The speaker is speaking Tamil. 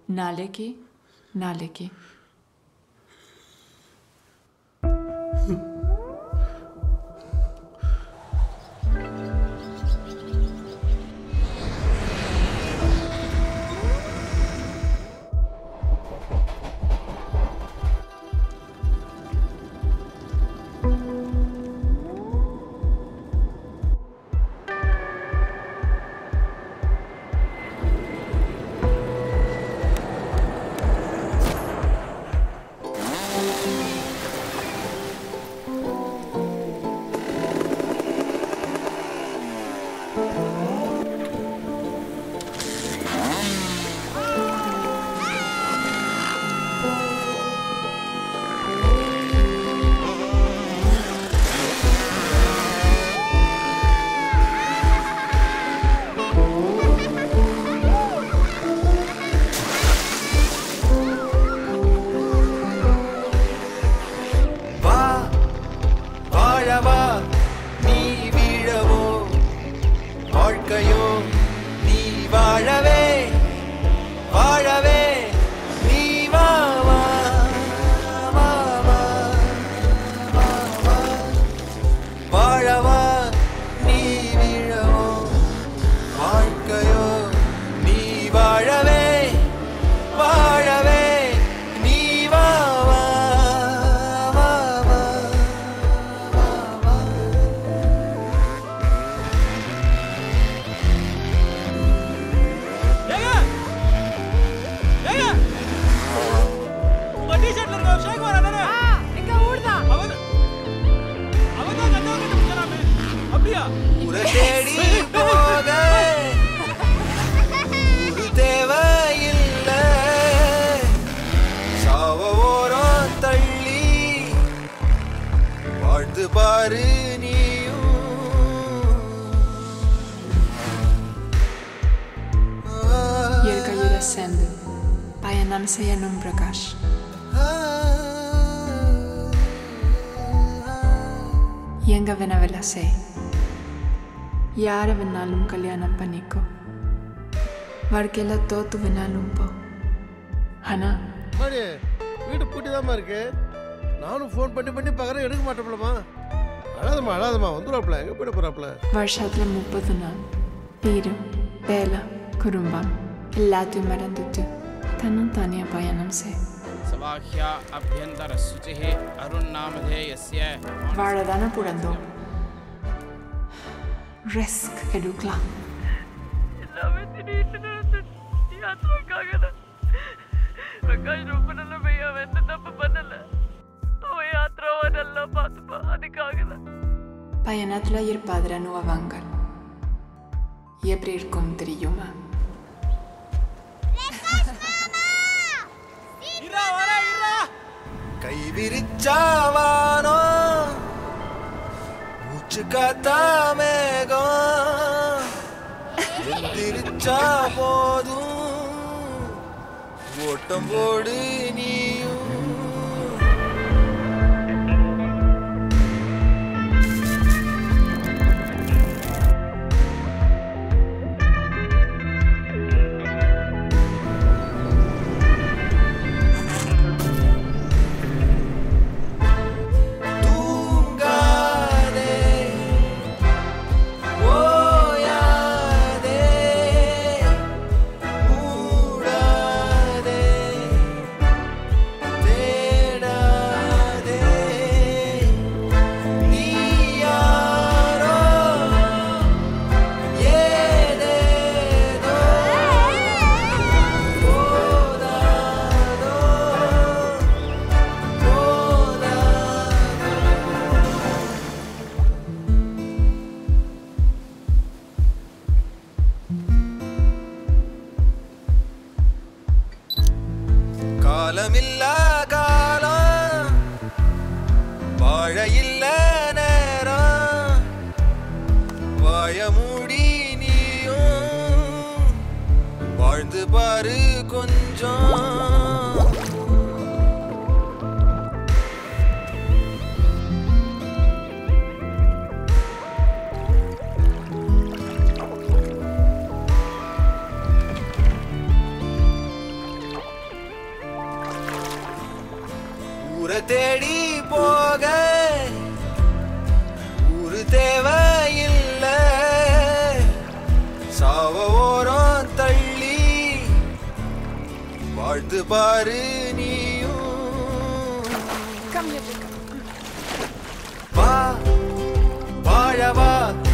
நாளைக்கு நாளைக்கு Payanam saya Num Prakash. எங்க வேணா வேலை செய், யாரை வேணாலும் கல்யாணம் பண்ணிக்கோ, வாழ்க்கையில தோத்து வேணாலும் போ. ஆனா வீடு பூட்டிதாம்மா இருக்கு. நானும் ஃபோன் பண்ணி பார்க்குறேன், எடுக்க மாட்டோம்லம்மா. அழாதம்மா வந்துடுவாப்ல. எங்கே போயிட போகிறாப்ல? வருஷத்துல 30 நாள் வீடு வேலை குடும்பம் எல்லாத்தையும் மறந்துட்டு தனியாக பயணம் செய். வாழதானே பிறந்தோம், ரிஸ்க் எடுக்கலாம். பயணத்துல இருப்பாதிர நுவவாங்கள் எப்படி இருக்கும் தெரியுமா? கை விரிச்சாவானோ மூச்சு காத்தாமேகம் எந்திரிச்சா போதும் ஓட்டம் போடு நீயும். காலமில்லா காலம் வாழ இல்ல நேரம் வாய மூடி நீயும் வாழ்ந்து பாரு கொஞ்சம். தேடி போக ஊரு தேவையில்ல சாவ ஓரம் தள்ளி வாழ்த்து பாரு நீயும் Come here, Jacob. வா வாழவா